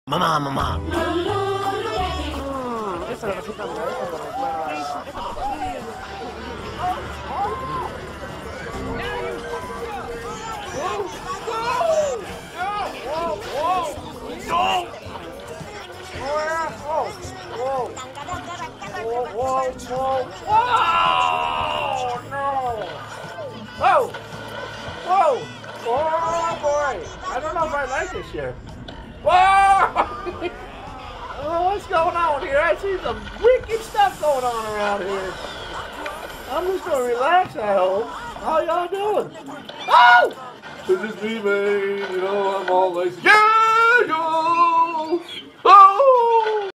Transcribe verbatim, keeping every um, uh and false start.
Mamá, mamá. Esa es la receta de esa me recuerda. Whoa! Whoa! Oh boy! I don't know if I like this here. Whoa! Oh, what's going on here? I see some wicked stuff going on around here. I'm just gonna relax, I hope. How y'all doing? Oh! This is me, man. You know, I'm all like, yeah, yo! Oh!